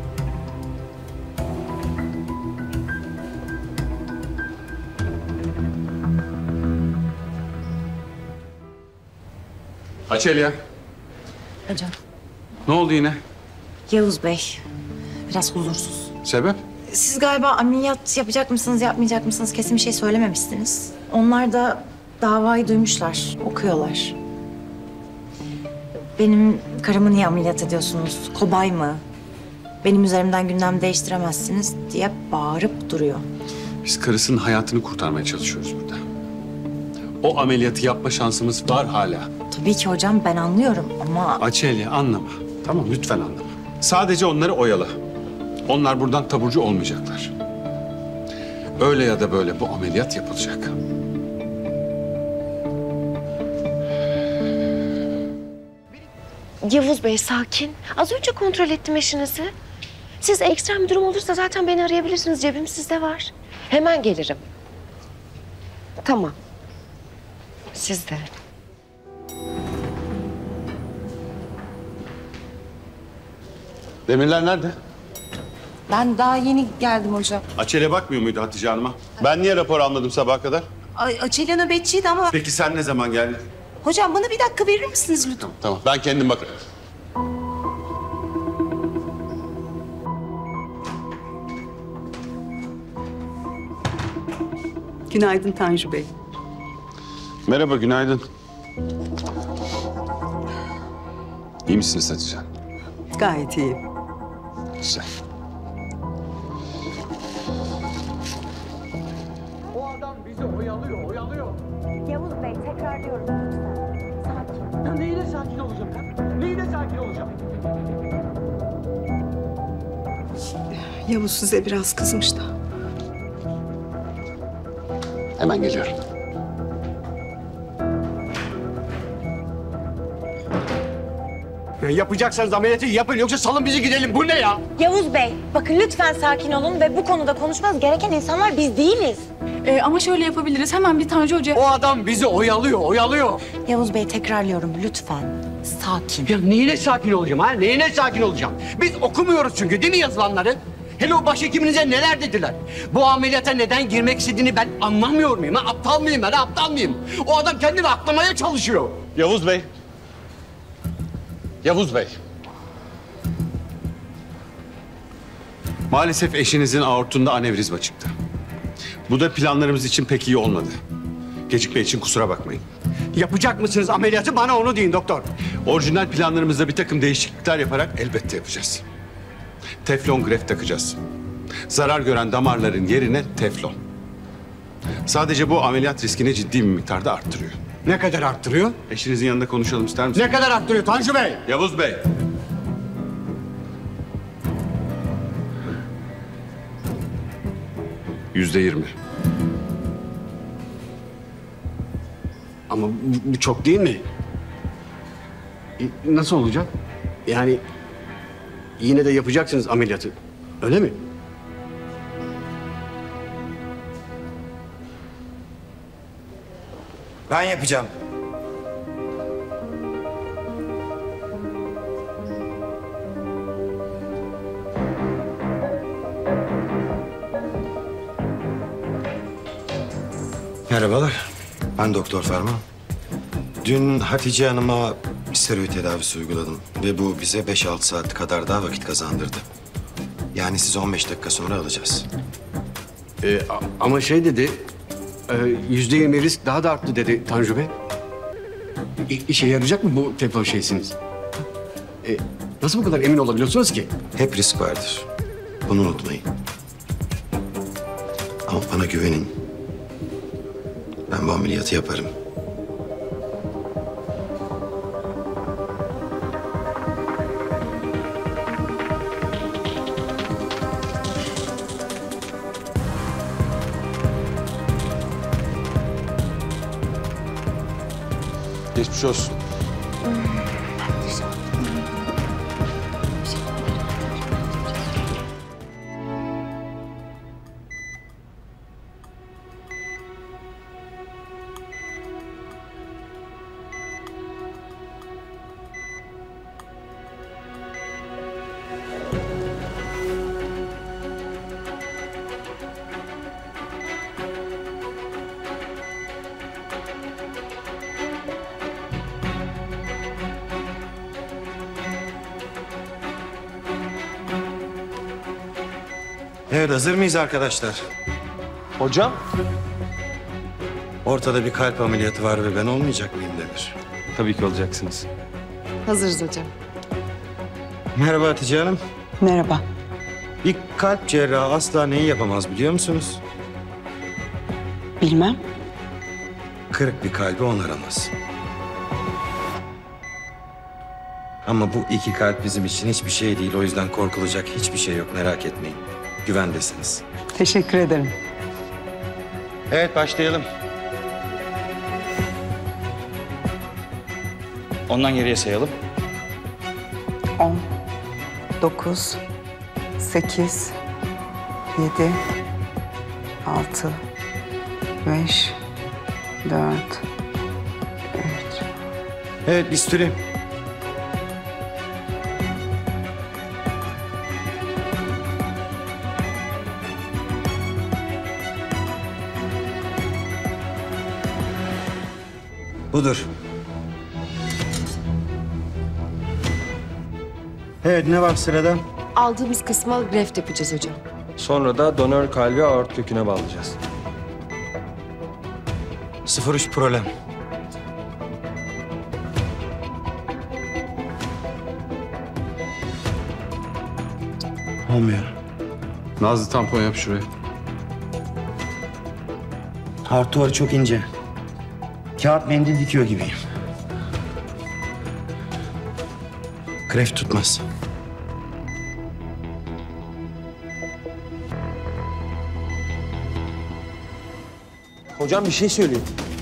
Açelya, Hocam. ne oldu yine? Yavuz Bey biraz huzursuz. Sebep? Siz galiba ameliyat yapacak mısınız, yapmayacak mısınız kesin bir şey söylememişsiniz. Onlar da davayı duymuşlar, okuyorlar. Benim karımı niye ameliyat ediyorsunuz? Kobay mı? Benim üzerimden gündem değiştiremezsiniz diye bağırıp duruyor. Biz karısının hayatını kurtarmaya çalışıyoruz burada. O ameliyatı yapma şansımız var hala. Tabii ki hocam ben anlıyorum ama... Açelya anlama. Tamam lütfen anlama. Sadece onları oyala. Onlar buradan taburcu olmayacaklar. Öyle ya da böyle bu ameliyat yapılacak. Yavuz Bey sakin. Az önce kontrol ettim eşinizi. Siz ekstrem bir durum olursa zaten beni arayabilirsiniz. Cebim sizde var. Hemen gelirim. Tamam. Siz de. Demirler nerede? Ben daha yeni geldim hocam. Açelya bakmıyor muydu Hatice Hanım'a? Ben niye rapor almadım sabaha kadar? Açelya nöbetçiydi ama... Peki sen ne zaman geldin? Hocam bana bir dakika verir misiniz lütfen? Tamam ben kendim bakarım. Günaydın Tanju Bey. Merhaba günaydın. İyi misiniz Hatice Hanım? Gayet iyi. size. O adam bizi oyalıyor. Yavuz Bey tekrarlıyorum lütfen. Sakin. Ya neyine sakin olacağım ya? Neyine sakin olacağım? Yavuz size biraz kızmış da. Hemen geliyorum. Ya yapacaksanız ameliyatı yapın yoksa salın bizi gidelim. Bu ne ya? Yavuz Bey, bakın lütfen sakin olun ve bu konuda konuşmanız gereken insanlar biz değiliz. Ama şöyle yapabiliriz. Hemen bir Tanju Hoca... O adam bizi oyalıyor. Yavuz Bey tekrarlıyorum lütfen. Sakin. Ya neyine sakin olacağım ha? Neyine sakin olacağım? Biz okumuyoruz çünkü değil mi yazılanları? Hele o başhekiminize neler dediler? Bu ameliyata neden girmek istediğini ben anlamıyor muyum? Ha? Aptal mıyım ben? Aptal mıyım? O adam kendini aklamaya çalışıyor. Yavuz Bey. Yavuz Bey. Maalesef eşinizin aortunda anevrizma çıktı. Bu da planlarımız için pek iyi olmadı. Gecikme için kusura bakmayın. Yapacak mısınız ameliyatı? Bana onu deyin doktor. Orijinal planlarımızda bir takım değişiklikler yaparak elbette yapacağız. Teflon greft takacağız. Zarar gören damarların yerine teflon. Sadece bu ameliyat riskini ciddi bir miktarda arttırıyor. Ne kadar arttırıyor? Eşinizin yanında konuşalım ister misiniz? Ne kadar arttırıyor Tanju Bey? Yavuz Bey. %20. Ama bu çok değil mi? Nasıl olacak? Yani yine de yapacaksınız ameliyatı. Öyle mi? Ben yapacağım. Merhabalar. Ben Doktor Ferman. Dün Hatice Hanım'a steroid tedavisi uyguladım ve bu bize 5-6 saat kadar daha vakit kazandırdı. Yani sizi 15 dakika sonra alacağız. Ama şey dedi, %20 risk daha da arttı dedi Tanju Bey. İşe yarayacak mı bu teflon şeysiniz? Nasıl bu kadar emin olabiliyorsunuz ki? Hep risk vardır. Bunu unutmayın. Ama bana güvenin. Ben bu ameliyatı yaparım. Geçmiş olsun. Evet, hazır mıyız arkadaşlar? Hocam? Ortada bir kalp ameliyatı var ve ben olmayacak mıyım Demir? Tabii ki olacaksınız. Hazırız hocam. Merhaba Hatice Hanım. Merhaba. Bir kalp cerrahı asla neyi yapamaz biliyor musunuz? Bilmem. Kırık bir kalbi onaramaz. Ama bu iki kalp bizim için hiçbir şey değil. O yüzden korkulacak hiçbir şey yok. Merak etmeyin. Güvendesiniz. Teşekkür ederim. Evet, başlayalım. Ondan geriye sayalım. 10, 9, 8, 7, 6, 5, 4, 3. Evet, bisturi. Budur. Evet, ne var sırada? Aldığımız kısma greft yapacağız hocam. Sonra da donör kalbi aort köküne bağlayacağız. 03 problem. Olmuyor. Nazlı tampon yap şuraya. Hard duvarı çok ince. Kağıt mendil dikiyor gibiyim. Greft tutmaz. Hocam bir şey söyleyeyim.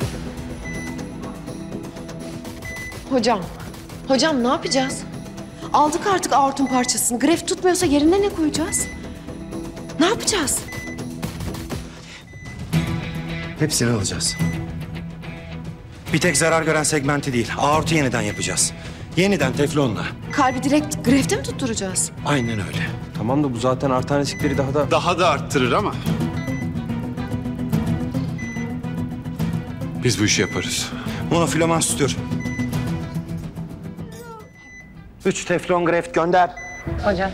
Hocam ne yapacağız? Aldık artık aortun parçasını. Greft tutmuyorsa yerine ne koyacağız? Ne yapacağız? Hepsini alacağız. Bir tek zarar gören segmenti değil, aortu yeniden yapacağız. Yeniden teflonla. Kalbi direkt grefte mi tutturacağız? Aynen öyle. Tamam da bu zaten artan riskleri Daha da arttırır ama. Biz bu işi yaparız. Monofilaman sütür. 3 teflon greft gönder. Hocam.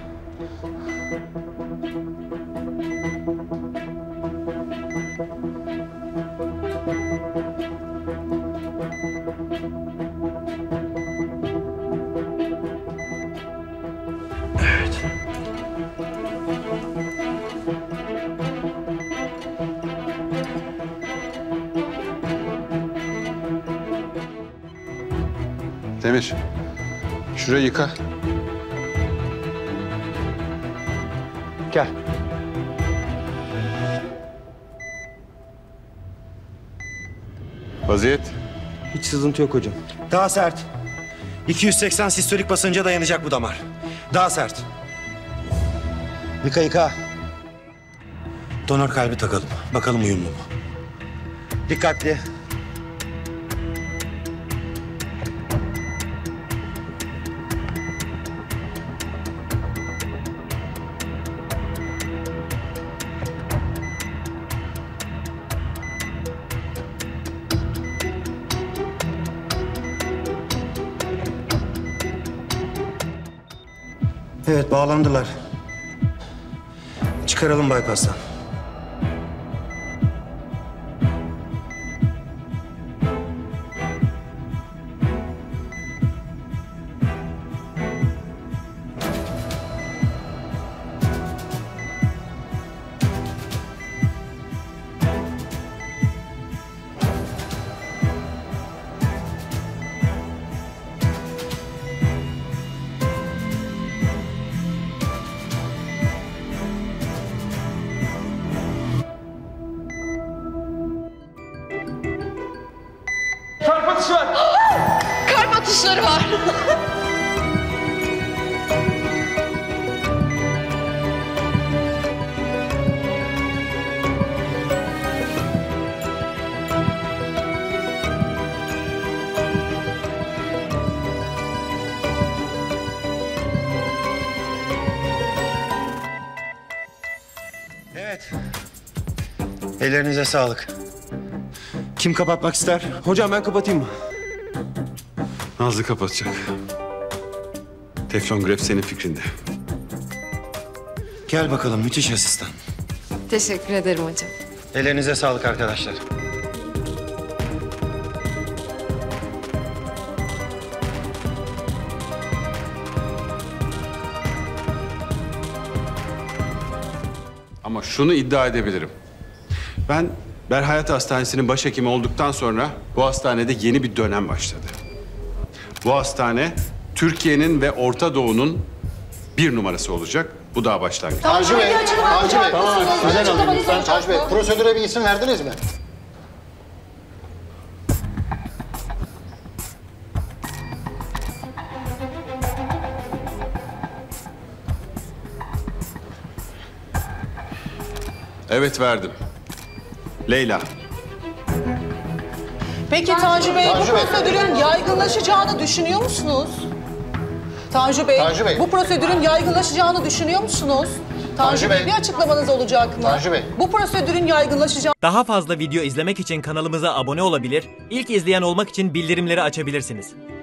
Demir, şurayı yıka. Gel. Vaziyet. Hiç sızıntı yok hocam. Daha sert. 280 sistolik basınca dayanacak bu damar. Daha sert. Yıka. Donör kalbi takalım. Bakalım uyumlu mu? Dikkatli. Evet, bağlandılar. Çıkaralım bypass'tan. Kalp atışı var. Kalp atışları var. Evet. Ellerinize sağlık. Kim kapatmak ister? Hocam ben kapatayım mı? Nazlı kapatacak. Teflon greft senin fikrinde. Gel bakalım müthiş asistan. Teşekkür ederim hocam. Ellerinize sağlık arkadaşlar. Ama şunu iddia edebilirim. Ben Berhayat Hastanesi'nin başhekimi olduktan sonra bu hastanede yeni bir dönem başladı. Bu hastane Türkiye'nin ve Orta Doğu'nun bir numarası olacak. Bu daha başlangıç. Tanju Bey. Tamam, sizden alayım lütfen. Tanju Bey, prosedüre bir isim verdiniz mi? Evet verdim. Leyla. Peki Tanju Bey, bu prosedürün yaygınlaşacağını düşünüyor musunuz? Tanju Bey, bu prosedürün yaygınlaşacağını düşünüyor musunuz? Tanju Bey, bir açıklamanız olacak mı? Tanju Bey. Bu prosedürün yaygınlaşacağını... Daha fazla video izlemek için kanalımıza abone olabilir, ilk izleyen olmak için bildirimleri açabilirsiniz.